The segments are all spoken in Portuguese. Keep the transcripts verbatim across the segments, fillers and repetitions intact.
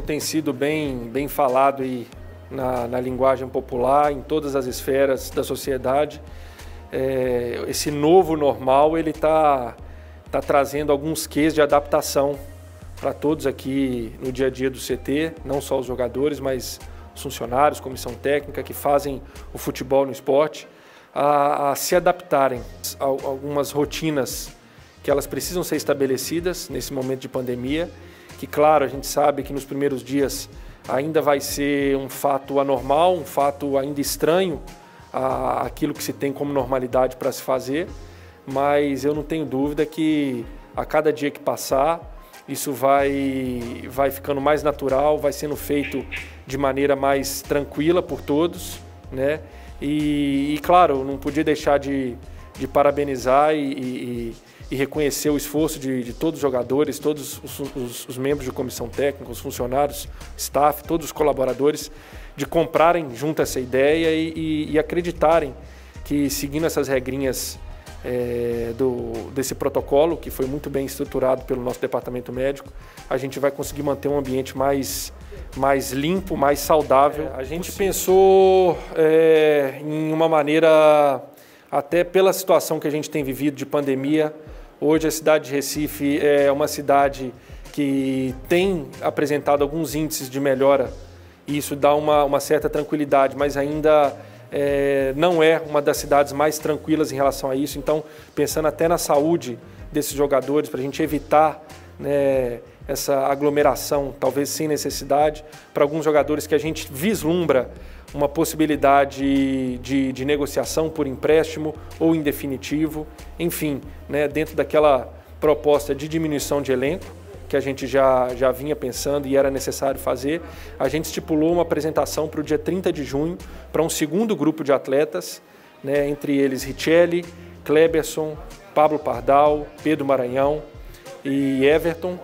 tem sido bem, bem falado e na, na linguagem popular, em todas as esferas da sociedade, é, esse novo normal ele está tá trazendo alguns quês de adaptação para todos aqui no dia a dia do C T, não só os jogadores, mas os funcionários, comissão técnica que fazem o futebol no esporte, a, a se adaptarem a algumas rotinas que elas precisam ser estabelecidas nesse momento de pandemia, que claro, a gente sabe que nos primeiros dias ainda vai ser um fato anormal, um fato ainda estranho a, aquilo que se tem como normalidade para se fazer, mas eu não tenho dúvida que a cada dia que passar, isso vai, vai ficando mais natural, vai sendo feito de maneira mais tranquila por todos, né? E, e claro, não podia deixar de, de parabenizar e, e, e reconhecer o esforço de, de todos os jogadores, todos os, os, os membros de comissão técnica, os funcionários, staff, todos os colaboradores, de comprarem junto essa ideia e, e, e acreditarem que seguindo essas regrinhas É, do, desse protocolo, que foi muito bem estruturado pelo nosso departamento médico, a gente vai conseguir manter um ambiente mais, mais limpo, mais saudável. É, a gente pensou é, em uma maneira, até pela situação que a gente tem vivido de pandemia, hoje a cidade de Recife é uma cidade que tem apresentado alguns índices de melhora e isso dá uma, uma certa tranquilidade, mas ainda É, não é uma das cidades mais tranquilas em relação a isso, então pensando até na saúde desses jogadores, para a gente evitar, né, essa aglomeração, talvez sem necessidade, para alguns jogadores que a gente vislumbra uma possibilidade de, de negociação por empréstimo ou em definitivo, enfim, né, dentro daquela proposta de diminuição de elenco, que a gente já, já vinha pensando e era necessário fazer, a gente estipulou uma apresentação para o dia trinta de junho para um segundo grupo de atletas, né, entre eles Richelli, Kleberson, Pablo Pardal, Pedro Maranhão e Everton,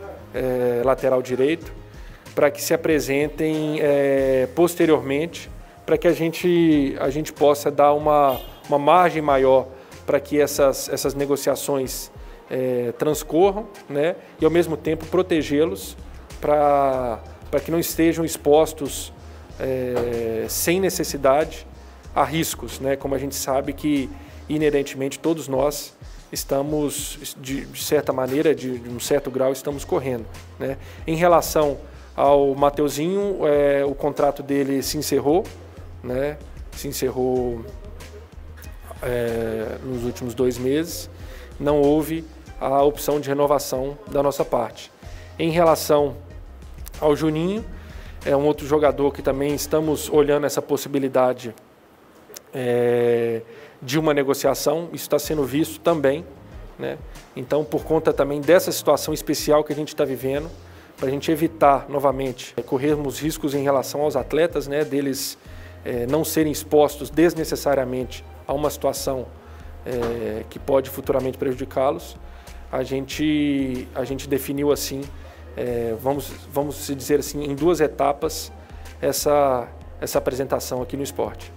é, lateral direito, para que se apresentem é, posteriormente, para que a gente, a gente possa dar uma, uma margem maior para que essas, essas negociações É, transcorram, né, e ao mesmo tempo protegê-los para para que não estejam expostos é, sem necessidade a riscos, né, como a gente sabe que inerentemente todos nós estamos, de, de certa maneira, de, de um certo grau, estamos correndo, né. Em relação ao Mateuzinho, é, o contrato dele se encerrou, né, se encerrou é, nos últimos dois meses, não houve a opção de renovação da nossa parte. Em relação ao Juninho, é um outro jogador que também estamos olhando essa possibilidade é, de uma negociação, isso está sendo visto também, né? Então, por conta também dessa situação especial que a gente está vivendo, para a gente evitar novamente corrermos riscos em relação aos atletas, né, deles é, não serem expostos desnecessariamente a uma situação é, que pode futuramente prejudicá-los, a gente, a gente definiu assim, é, vamos, vamos dizer assim, em duas etapas, essa, essa apresentação aqui no esporte.